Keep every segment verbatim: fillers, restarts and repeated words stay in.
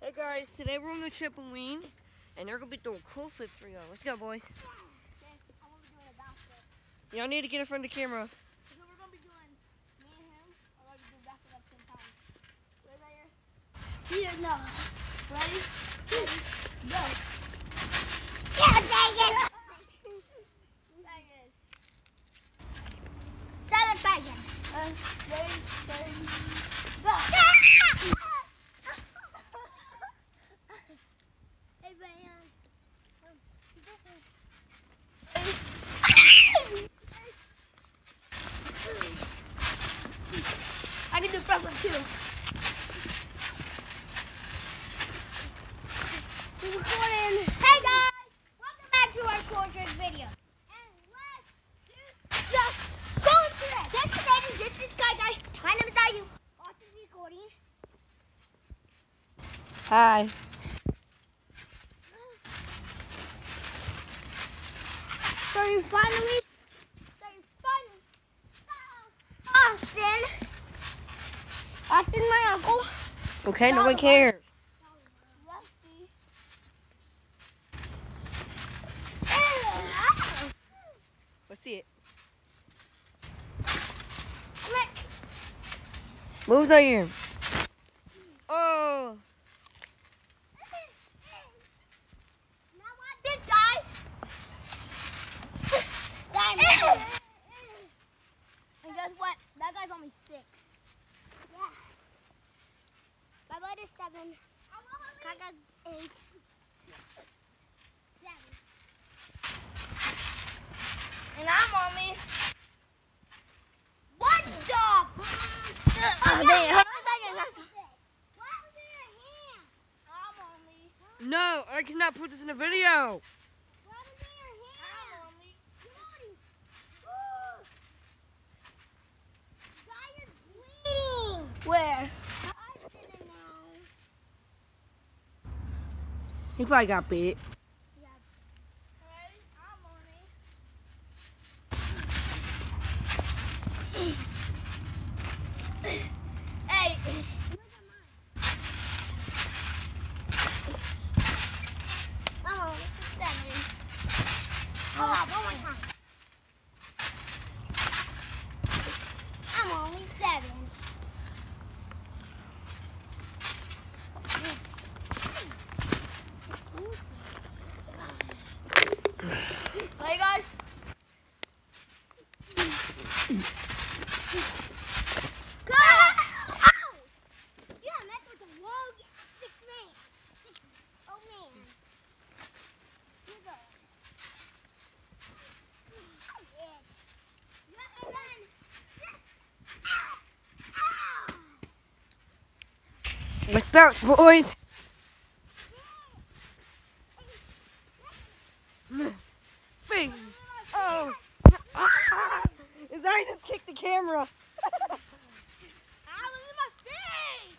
Hey guys, today we're on the trampoline, and they're gonna be doing cool flips for y'all. Let's go, boys. Y'all need to get in front of the camera. So we're gonna be doing me and him. We're gonna be doing backflip at the same time. Ready, right here? Yeah, no. Ready? Ready? Go. Yeah, dang it! Dang it. Start the try again. Uh, ready, ready, go. Hey, man. Um, this way. I can do front flip too. We're recording. Hey guys, welcome back to our cool trick video. And let's do just go for it. This is Eddie. This is Sky Guy. My name is Ayu. Austin's recording. Hi. So you finally, so you finally, Austin. Austin, my uncle. Okay, no one cares. Rusty. Let's see it. Look. Moves are here. Oh. Now watch this, guys. And guess what? That guy's only six. Yeah. My blood is seven. Kaka's eight. Seven. And I'm only one dog. Oh, damn. What happened to your hand? I'm only. No, I cannot put this in a video. What happened to your hand? I'm only. Johnny. Guy is bleeding. Where? I didn't know. He probably got bit. Yeah. Hey, I'm only. Hey. Look at mine. I'm only seven. Hold on, one more time. I'm only seven. Hey guys. Go! Ow! You got messed with the wrong six man. Six. Oh man. You go. Yeah, and then. Ow! Let's bounce, boys. Bing. Oh. His eye just kicked the camera. Ow, look at my face!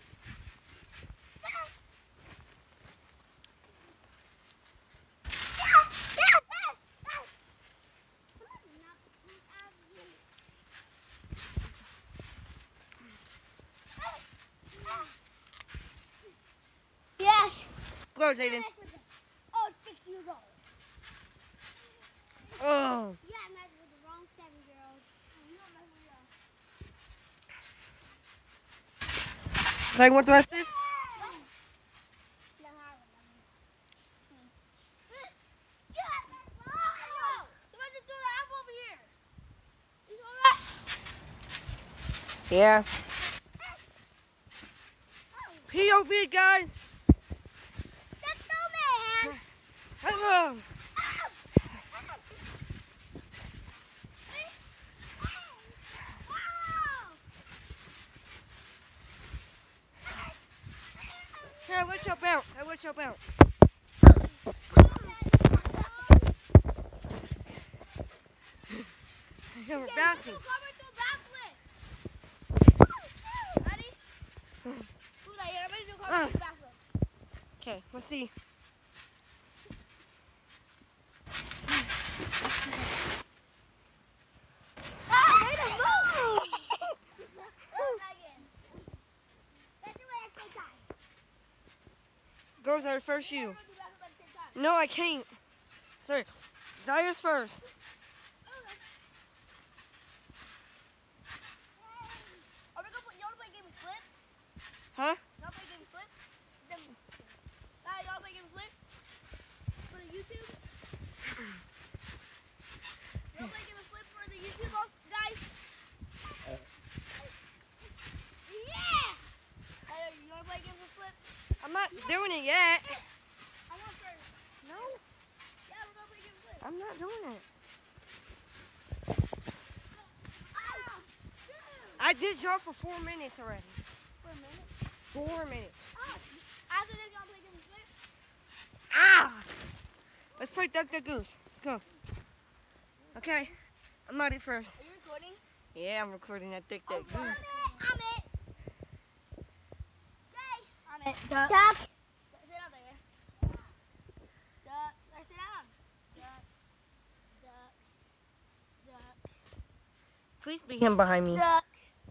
Yeah. Go, Zayden. Oh, six years old. Oh. Yeah, I messed with the wrong seven-year-old. You don't mess with Like, what the rest is? Yeah. P O V, guys. Hello. Here, let y'all bounce. I let y'all bounce. Yeah, we're bouncing. Uh, okay, let's see. Ah, made a move! That's the way I say time. Go, Zaire, first you. We're gonna do back at the same time. No, I can't. Sorry. Zaire's first. Are we gonna play, y'all wanna play a game of flip? Huh? Y'all play a game of flip? Then, uh, y'all play a game of flip? For the YouTube? Y'all play a game of flip for the YouTube, oh, guys? Yeah! Hey, you wanna play a game of flip? I'm not doing it yet. I want first. No, Yeah, we're gonna play a game of flip. I'm not doing it. Ah! I did y'all for four minutes already. For a minute. Four minutes. Ah! After this, y'all play a game of flip? Ah! Let's play Duck Duck Goose. Go. Okay. I'm not it first. Are you recording? Yeah, I'm recording that Duck I'm Duck it. Goose. I'm it. Okay. I'm it. Duck. Duck. Sit down there. Duck. Or sit down. Duck. Duck. Duck. Please be him behind me. Duck.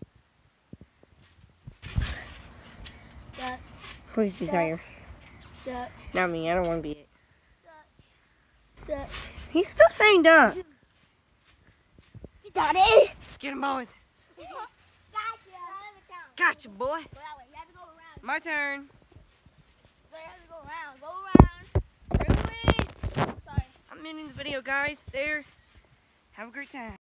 Duck. Please be Zaire. Duck. Not me. I don't want to be it. Duck. Duck. He's still saying duck. You got it. Get him, boys. Gotcha. Gotcha, boy. Go that way. You have to go around. My turn. So you have to go around. Go around. Really? Sorry. I'm ending the video, guys. There. Have a great time.